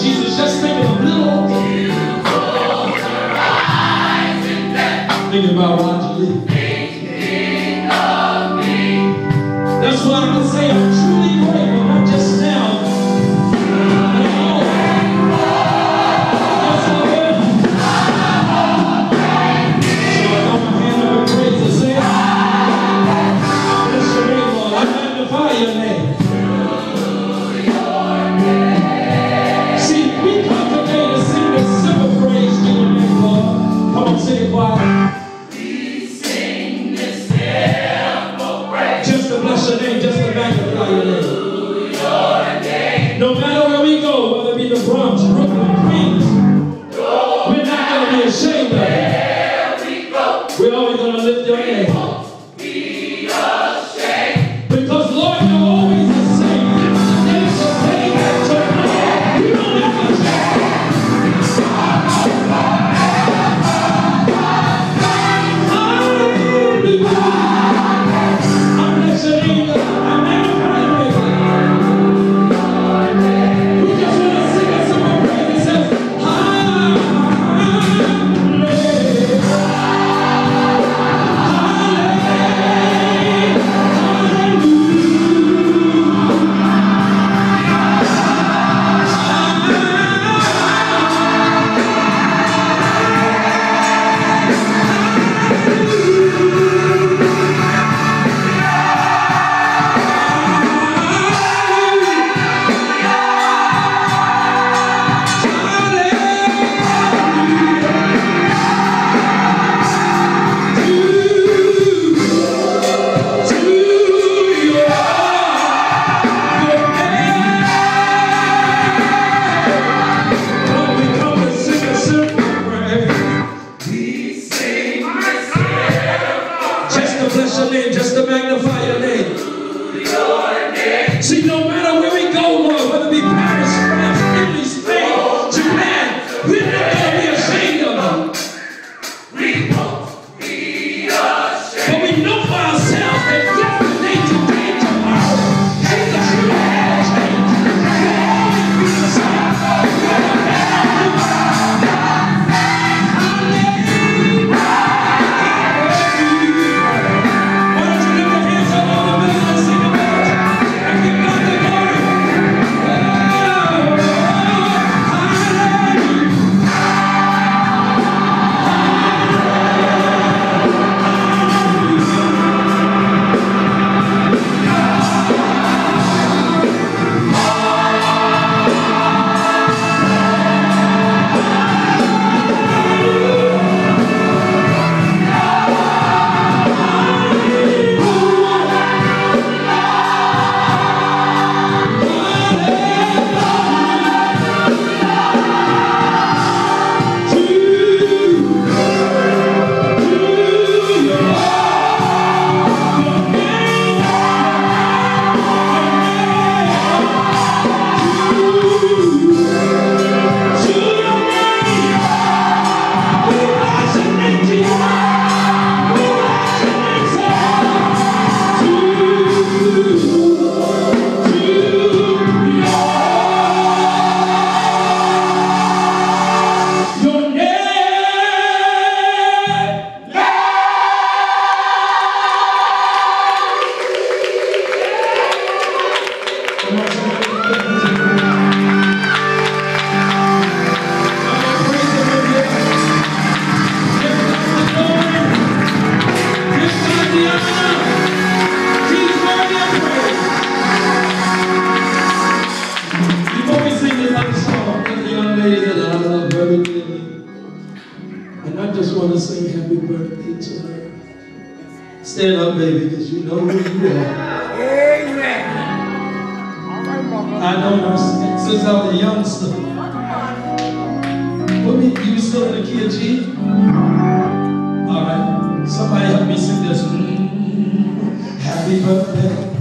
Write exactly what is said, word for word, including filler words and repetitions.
Jesus. Just thinking of little old me. Thinking about Roger Lee. Thinking of me. That's what I can say. I'm truly grateful, not just now, but always. Yes, I will. So I got my hand up in praise and say, I bless your name, Lord. I magnify your name. See, we come today to sing this simple praise to your name, Lord. Come on, sing it quiet. Bless your name, just to magnify your name. No matter where we go, whether it be the Bronx, Brooklyn, Queens, we're not going to be ashamed of it. We're always going to lift your name. Because, Lord, you're always the same. Yesterday, tonight, you don't ever change. Just to magnify your name. See, no matter where we go, Lord, whether it be Paris, France, Italy, Spain, Japan, we're not going to be ashamed of them. We won't be ashamed. But we know for ourselves that yesterday, today, tomorrow, Jesus, you have changed. You'll always be the same. And I just want to sing happy birthday to her. Stand up, baby, because you know who you are. Amen. I know her since I was a youngster. What me, you still in the key of G? All right. Somebody help me sing this. Mm, happy birthday.